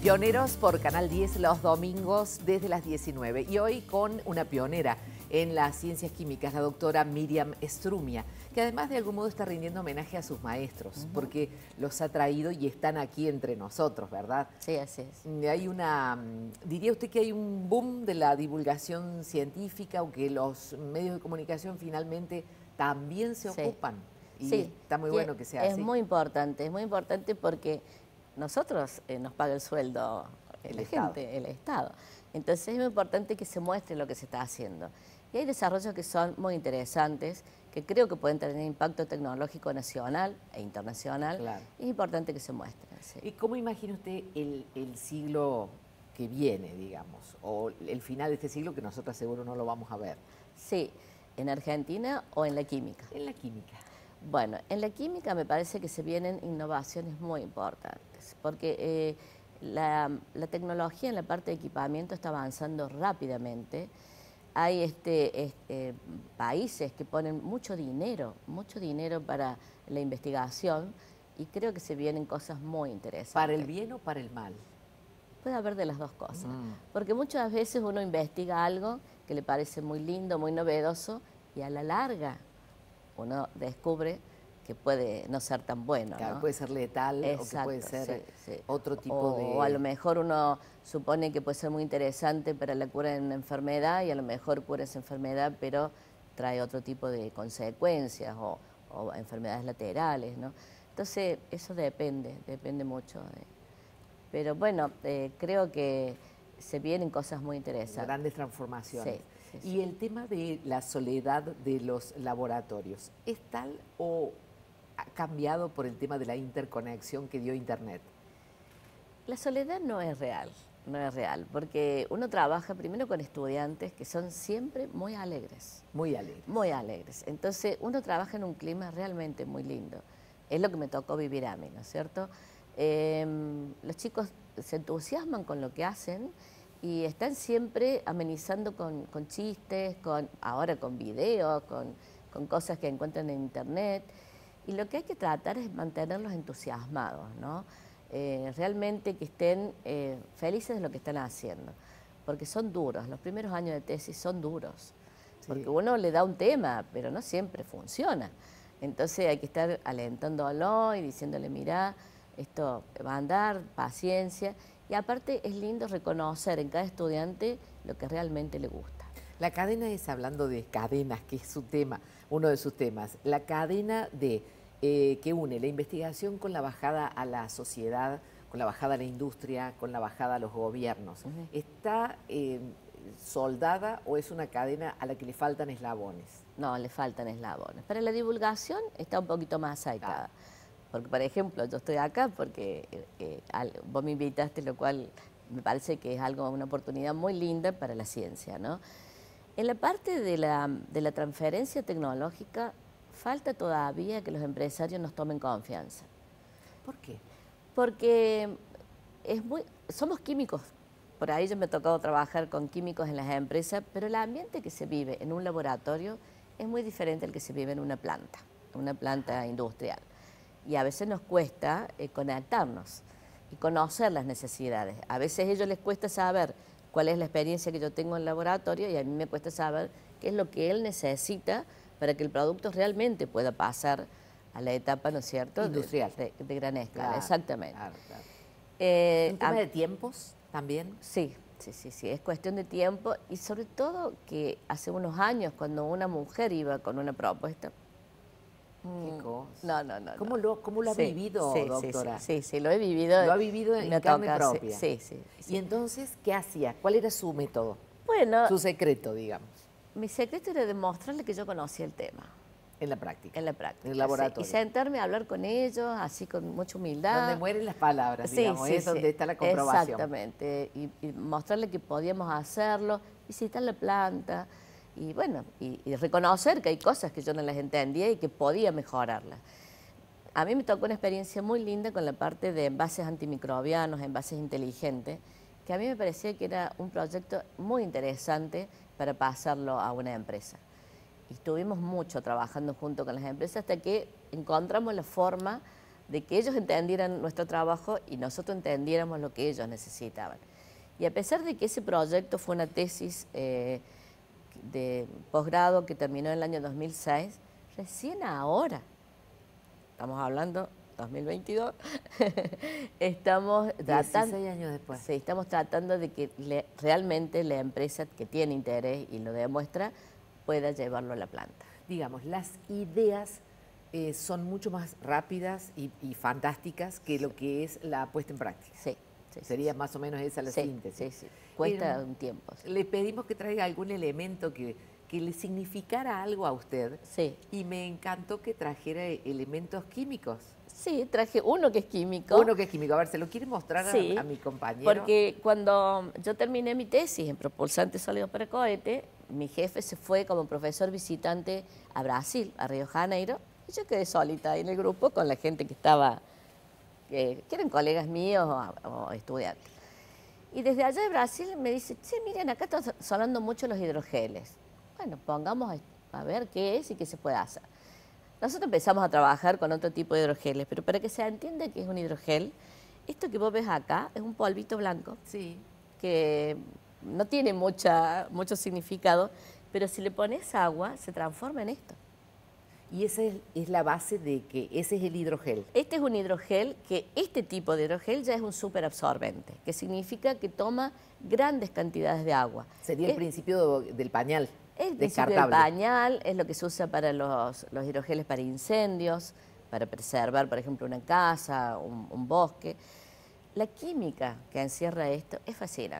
Pioneros por Canal 10 los domingos desde las 19. Y hoy con una pionera en las ciencias químicas, la doctora Miriam Strumia, que además de algún modo está rindiendo homenaje a sus maestros, porque los ha traído y están aquí entre nosotros, ¿verdad? Sí, así es. Hay diría usted que hay un boom de la divulgación científica o que los medios de comunicación finalmente también se ocupan. Y sí, está muy bueno que sea así. Es muy importante porque nosotros nos paga el sueldo la gente, el Estado. Entonces es muy importante que se muestre lo que se está haciendo. Y hay desarrollos que son muy interesantes, que creo que pueden tener impacto tecnológico nacional e internacional. Claro. Es importante que se muestren. Sí. ¿Y cómo imagina usted el siglo que viene, digamos, o el final de este siglo que nosotros seguro no lo vamos a ver? Sí, ¿en Argentina o en la química? En la química. Bueno, en la química me parece que se vienen innovaciones muy importantes, porque la tecnología en la parte de equipamiento está avanzando rápidamente. Hay países que ponen mucho dinero para la investigación y creo que se vienen cosas muy interesantes. ¿Para el bien o para el mal? Puede haber de las dos cosas, porque muchas veces uno investiga algo que le parece muy lindo, muy novedoso y a la larga uno descubre que puede no ser tan bueno, claro, ¿no? puede ser letal. Exacto, o que puede ser otro tipo de... O a lo mejor uno supone que puede ser muy interesante para la cura de una enfermedad y a lo mejor cura esa enfermedad, pero trae otro tipo de consecuencias o enfermedades laterales, ¿no? Entonces, eso depende mucho. Pero bueno, creo que se vienen cosas muy interesantes. Grandes transformaciones. Sí. Y el tema de la soledad de los laboratorios, ¿es tal o ha cambiado por el tema de la interconexión que dio Internet? La soledad no es real, porque uno trabaja primero con estudiantes que son siempre muy alegres. Muy alegres. Muy alegres. Entonces, uno trabaja en un clima realmente muy lindo. Es lo que me tocó vivir a mí, ¿no es cierto? Los chicos se entusiasman con lo que hacen y están siempre amenizando con chistes, ahora con videos, con cosas que encuentran en internet. Y lo que hay que tratar es mantenerlos entusiasmados, ¿no? Realmente que estén felices de lo que están haciendo, porque son duros, los primeros años de tesis son duros, porque uno le da un tema, pero no siempre funciona. Entonces hay que estar alentándolo y diciéndole, mirá, esto va a andar, paciencia. Y aparte es lindo reconocer en cada estudiante lo que realmente le gusta. La cadena es, hablando de cadenas, que es su tema, uno de sus temas, la cadena que une la investigación con la bajada a la sociedad, con la bajada a la industria, con la bajada a los gobiernos. ¿Está soldada o es una cadena a la que le faltan eslabones? No, le faltan eslabones. Para la divulgación está un poquito más aceitada. Porque, por ejemplo, yo estoy acá porque vos me invitaste, lo cual me parece que es una oportunidad muy linda para la ciencia, ¿no? En la parte de la transferencia tecnológica, falta todavía que los empresarios nos tomen confianza. ¿Por qué? Porque somos químicos. Por ahí yo me ha tocado trabajar con químicos en las empresas, pero el ambiente que se vive en un laboratorio es muy diferente al que se vive en una planta industrial. Y a veces nos cuesta conectarnos y conocer las necesidades. A veces a ellos les cuesta saber cuál es la experiencia que yo tengo en el laboratorio y a mí me cuesta saber qué es lo que él necesita para que el producto realmente pueda pasar a la etapa, ¿no es cierto?, industrial. De gran escala, claro, exactamente. Claro. ¿Un tema de tiempos también? Sí, es cuestión de tiempo y sobre todo que hace unos años cuando una mujer iba con una propuesta... ¿Qué cosa? No. ¿Cómo lo ha vivido, doctora? Sí, lo he vivido. Lo ha vivido en carne propia. Sí. ¿Y entonces qué hacía? ¿Cuál era su método? Bueno, su secreto, digamos. Mi secreto era demostrarle que yo conocía el tema. En la práctica. En la práctica. En el laboratorio. Sí. Y sentarme a hablar con ellos, así con mucha humildad. Donde mueren las palabras, digamos, es donde está la comprobación. Exactamente. Y mostrarle que podíamos hacerlo, visitar la planta. Y bueno, y reconocer que hay cosas que yo no las entendía y que podía mejorarlas. A mí me tocó una experiencia muy linda con la parte de envases antimicrobianos, envases inteligentes, que a mí me parecía que era un proyecto muy interesante para pasarlo a una empresa. Y estuvimos mucho trabajando junto con las empresas hasta que encontramos la forma de que ellos entendieran nuestro trabajo y nosotros entendiéramos lo que ellos necesitaban. Y a pesar de que ese proyecto fue una tesis de posgrado que terminó en el año 2006, recién ahora, estamos hablando 2022, estamos tratando, 16 años después. Sí, estamos tratando de que realmente la empresa que tiene interés y lo demuestra pueda llevarlo a la planta. Digamos, las ideas son mucho más rápidas y fantásticas que lo que es la puesta en práctica. Sí. Sería más o menos esa la síntesis. Sí. Cuesta un tiempo. Sí. Le pedimos que traiga algún elemento que le significara algo a usted. Sí. Y me encantó que trajera elementos químicos. Sí, traje uno que es químico. Uno que es químico. A ver, ¿se lo quiere mostrar a mi compañero? Porque cuando yo terminé mi tesis en propulsantes sólidos para cohete, mi jefe se fue como profesor visitante a Brasil, a Río de Janeiro, y yo quedé solita ahí en el grupo con la gente que estaba, que eran colegas míos o estudiantes. Y desde allá de Brasil me dice, sí, miren, acá están sonando mucho los hidrogeles. Bueno, pongamos a ver qué es y qué se puede hacer. Nosotros empezamos a trabajar con otro tipo de hidrogeles, pero para que se entienda que es un hidrogel, esto que vos ves acá es un polvito blanco, sí, que no tiene mucho significado, pero si le pones agua se transforma en esto. Y esa es la base de que ese es el hidrogel. Este es un hidrogel que este tipo de hidrogel ya es un superabsorbente, que significa que toma grandes cantidades de agua. Sería el principio del pañal. El principio del pañal es lo que se usa para los hidrogeles para incendios, para preservar, por ejemplo, una casa, un bosque. La química que encierra esto es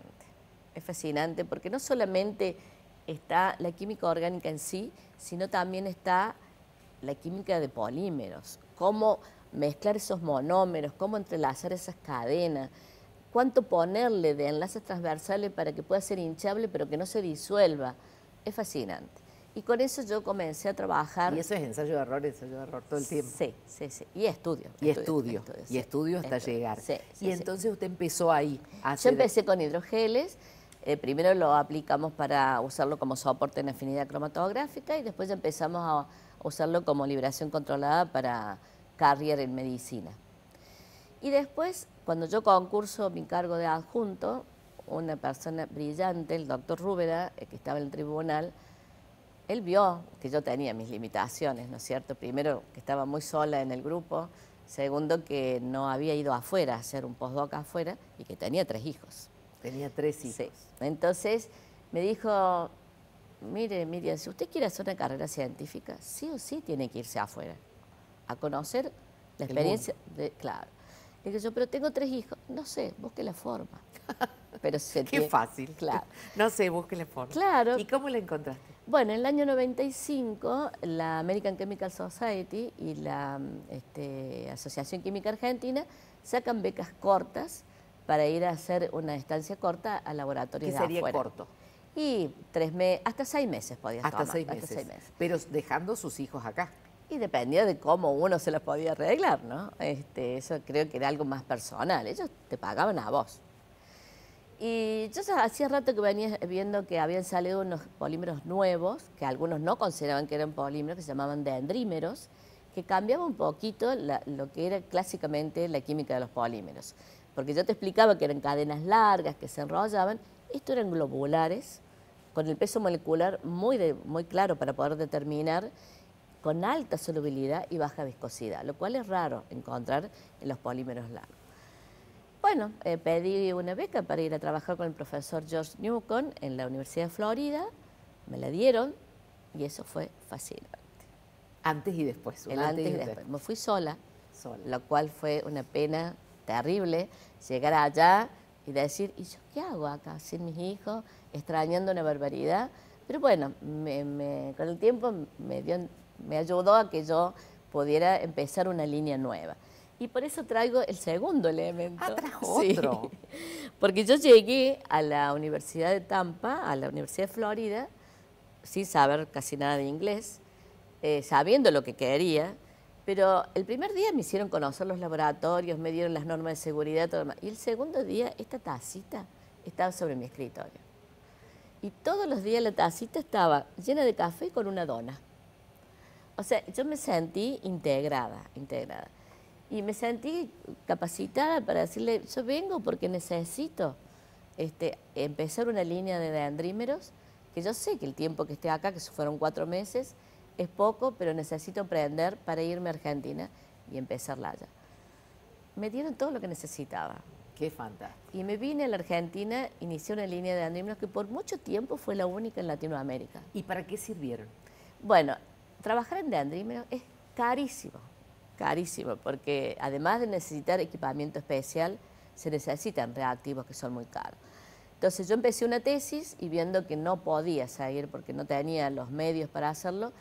fascinante porque no solamente está la química orgánica en sí, sino también está la química de polímeros, cómo mezclar esos monómeros, cómo entrelazar esas cadenas, cuánto ponerle de enlaces transversales para que pueda ser hinchable pero que no se disuelva. Es fascinante. Y con eso yo comencé a trabajar. Y eso es ensayo de error todo el tiempo. Sí. Y estudio. Y estudio hasta llegar. Sí, y entonces usted empezó ahí a hacer... Yo empecé con hidrogeles. Primero lo aplicamos para usarlo como soporte en afinidad cromatográfica y después ya empezamos a usarlo como liberación controlada para carrier en medicina. Y después, cuando yo concurso mi cargo de adjunto, una persona brillante, el doctor Rúbera, que estaba en el tribunal, él vio que yo tenía mis limitaciones, ¿no es cierto? Primero, que estaba muy sola en el grupo. Segundo, que no había ido afuera a hacer un postdoc afuera y que tenía 3 hijos. Tenía 3 hijos. Sí. Entonces me dijo, mire, Miriam, si usted quiere hacer una carrera científica, sí o sí tiene que irse afuera, a conocer la experiencia. Claro. Le digo yo, pero tengo 3 hijos. No sé, busque la forma. Pero Qué fácil. Claro. No sé, busque la forma. Claro. ¿Y cómo la encontraste? Bueno, en el año 95, la American Chemical Society y la Asociación Química Argentina sacan becas cortas para ir a hacer una estancia corta al laboratorio de afuera. ¿Qué sería corto? Y 3 meses, hasta 6 meses podías tomar. Hasta 6 meses. Pero dejando sus hijos acá. Y dependía de cómo uno se los podía arreglar, ¿no? Eso creo que era algo más personal. Ellos te pagaban a vos. Y yo ya hacía rato que venía viendo que habían salido unos polímeros nuevos, que algunos no consideraban que eran polímeros, que se llamaban dendrímeros, que cambiaban un poquito lo que era clásicamente la química de los polímeros. Porque yo te explicaba que eran cadenas largas, que se enrollaban. Estos eran globulares, con el peso molecular muy claro para poder determinar, con alta solubilidad y baja viscosidad, lo cual es raro encontrar en los polímeros largos. Bueno, pedí una beca para ir a trabajar con el profesor George Newcomb en la Universidad de Florida, me la dieron y eso fue fascinante. Antes y después. Antes y después. Me fui sola, lo cual fue una pena terrible, llegar allá y decir, ¿y yo qué hago acá sin mis hijos, extrañando una barbaridad? Pero bueno, con el tiempo me ayudó a que yo pudiera empezar una línea nueva. Y por eso traigo el segundo elemento. Ah, trajo otro. Porque yo llegué a la Universidad de Tampa, a la Universidad de Florida, sin saber casi nada de inglés, sabiendo lo que quería, pero el primer día me hicieron conocer los laboratorios, me dieron las normas de seguridad, todo lo demás. Y el segundo día, esta tacita estaba sobre mi escritorio. Y todos los días la tacita estaba llena de café con una dona. O sea, yo me sentí integrada. Y me sentí capacitada para decirle, yo vengo porque necesito empezar una línea de dendrímeros, que yo sé que el tiempo que esté acá, que fueron 4 meses, es poco, pero necesito aprender para irme a Argentina y empezarla allá. Me dieron todo lo que necesitaba. Qué fantástico. Y me vine a la Argentina, inicié una línea de dendrímeros que por mucho tiempo fue la única en Latinoamérica. ¿Y para qué sirvieron? Bueno, trabajar en dendrímeros es carísimo, carísimo, porque además de necesitar equipamiento especial, se necesitan reactivos que son muy caros. Entonces yo empecé una tesis y viendo que no podía seguir porque no tenía los medios para hacerlo,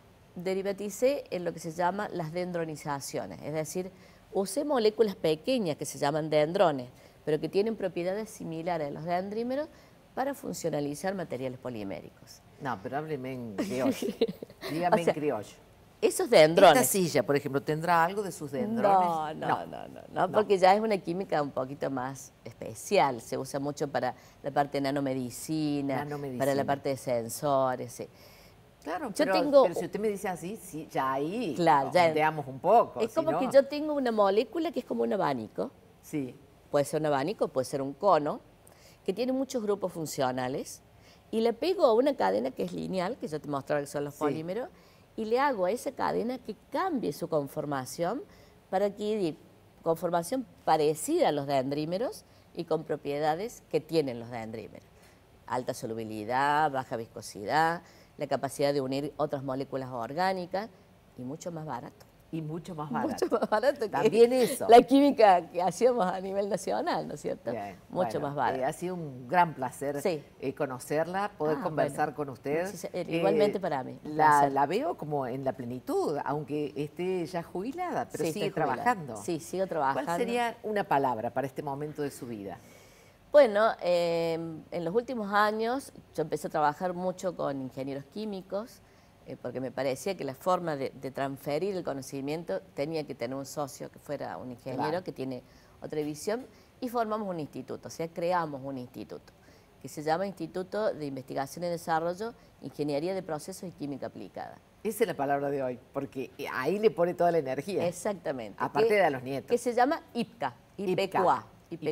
derivaticé en lo que se llama las dendronizaciones, es decir, usé moléculas pequeñas que se llaman dendrones, pero que tienen propiedades similares a los dendrímeros para funcionalizar materiales poliméricos. No, pero hábleme en criollo. Dígame en criollo. Esos dendrones. Esta silla, por ejemplo, ¿tendrá algo de sus dendrones? No, porque ya es una química un poquito más especial. Se usa mucho para la parte de nanomedicina, para la parte de sensores. Sí. Claro, pero si usted me dice así, sí, ya ahí ondeamos un poco. Es como que yo tengo una molécula que es como un abanico. Sí. Puede ser un abanico, puede ser un cono, que tiene muchos grupos funcionales, y le pego a una cadena que es lineal, que yo te mostraba que son los polímeros, y le hago a esa cadena que cambie su conformación para adquirir conformación parecida a los dendrímeros y con propiedades que tienen los dendrímeros. Alta solubilidad, baja viscosidad, la capacidad de unir otras moléculas orgánicas y mucho más barato. Y mucho más barato. Mucho más barato que también eso. La química que hacíamos a nivel nacional, ¿no es cierto? Bien, mucho más barato. Ha sido un gran placer conocerla, poder conversar con usted. Igualmente para mí. La veo como en la plenitud, aunque esté ya jubilada, pero sigue trabajando. Sí, sigo trabajando. ¿Cuál sería una palabra para este momento de su vida? Bueno, en los últimos años yo empecé a trabajar mucho con ingenieros químicos, porque me parecía que la forma de transferir el conocimiento tenía que tener un socio que fuera un ingeniero que tiene otra visión, y formamos un instituto, o sea, creamos un instituto que se llama Instituto de Investigación y Desarrollo, Ingeniería de Procesos y Química Aplicada. Esa es la palabra de hoy, porque ahí le pone toda la energía. Exactamente. Aparte de a los nietos. Que se llama IPCA, IPQA,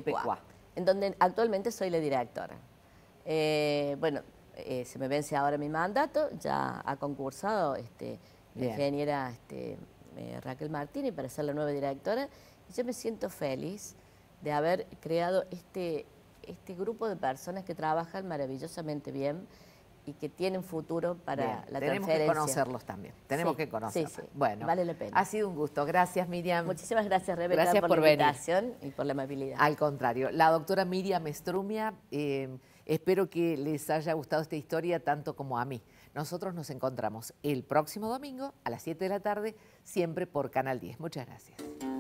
en donde actualmente soy la directora. Bueno, se me vence ahora mi mandato, ya ha concursado la ingeniera Raquel Martínez para ser la nueva directora, y yo me siento feliz de haber creado este grupo de personas que trabajan maravillosamente bien y que tienen futuro para la transferencia. Tenemos que conocerlos también, tenemos que conocerlos. Sí, bueno, vale la pena. Ha sido un gusto, gracias Miriam. Muchísimas gracias Rebeca por la invitación y por la amabilidad. Al contrario, la doctora Miriam Strumia, espero que les haya gustado esta historia tanto como a mí. Nosotros nos encontramos el próximo domingo a las 7 de la tarde, siempre por Canal 10. Muchas gracias.